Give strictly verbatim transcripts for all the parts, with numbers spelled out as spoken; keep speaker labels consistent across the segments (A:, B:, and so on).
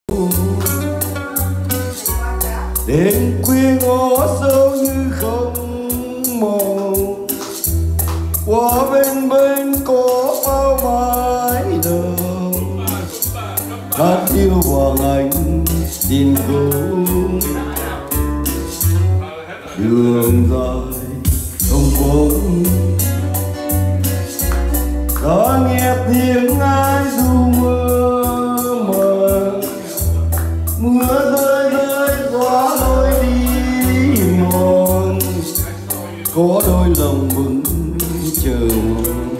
A: đêm khuya ngõ sâu như không màu, qua bên bên có bao mái đầu, hát yêu hoàng anh xin cứu. Đường dài không bóng đã nghe tiếng ai ru mơ màng, mưa rơi rơi gió lối đi mòn, có đôi lòng vững chờ mong.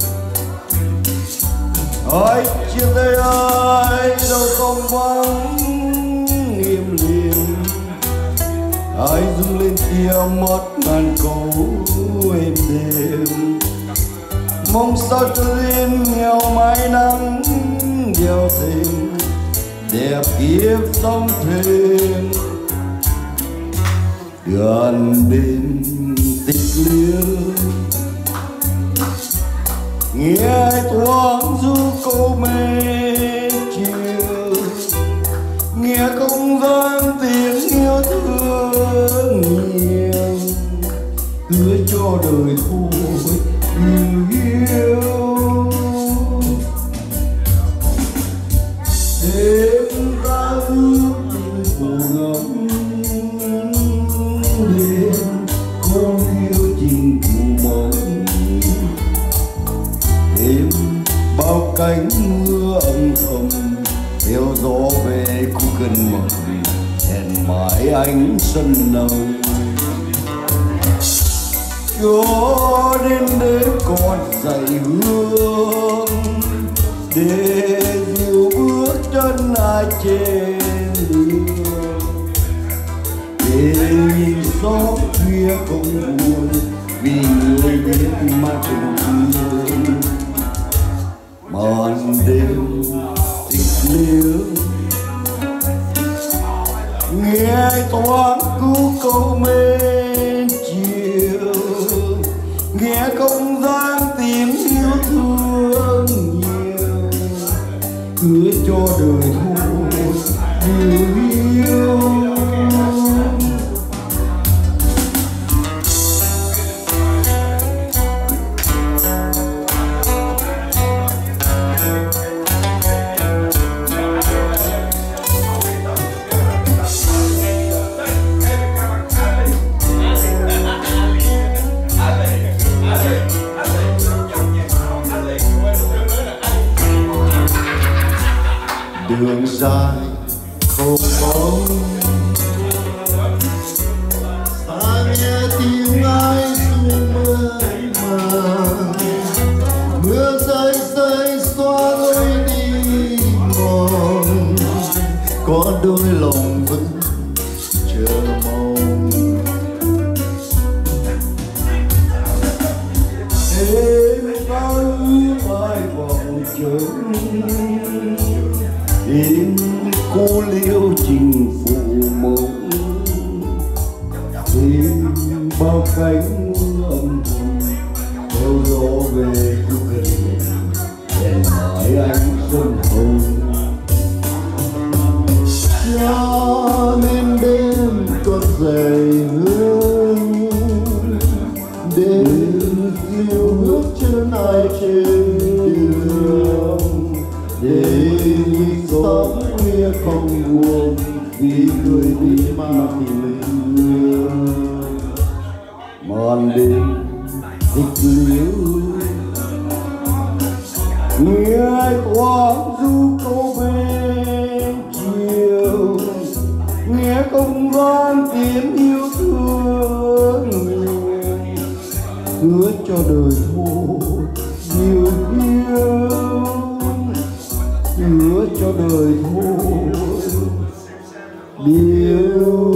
A: Ai chia tay ai đâu không vắng im lìm, ai rung lên tia mắt ngàn câu êm đềm, mong sao cho duyên nghèo mãi nắng gieo thêm đẹp kiếp sống thêm. Gần bên tích liêu nghe ai thoáng du câu mê chiều, nghe không gian tiếng yêu thương nhiều, hứa cho đời thôi yêu yêu. Đêm ta ước tình phù ngắm, đêm con yêu tình phù mong, đêm bao cánh mưa âm thầm theo gió về khu gần mộng, hẹn mãi ánh xuân nồng. Gió đêm đêm còn dậy hương để dìu bước chân ai trên đường, để nhìn gió khuya không buồn vì người biết mang tình thương. Màn đêm tịch liêu nghe ai thoáng cứu câu mê chiều, nghe không gian tiếng yêu thương nhiều, hứa cho đời thôi yêu yêu. Đường dài không bóng, ta nghe tiếng ai ru mơ màng, mưa rơi rơi xóa lối đi mòn, có đôi lòng vẫn chờ mong. Đêm ta ước ai vòng trống, đêm cô liêu trình phụ mộng, đêm bao cánh âm thầm theo gió về khu gần mình, hẹn mãi ánh xuân hồng. Cho nên đêm còn dày hương để dìu bước chân ai trên đường, để sống khuya không buồn vì người đi mang tình. Màn đêm tịch liêu nghe ai thoáng du câu bên chiều, nghe không gian tiếng yêu thương nhiều, hứa cho đời thôi yêu yêu, hứa cho đời thôi yêu.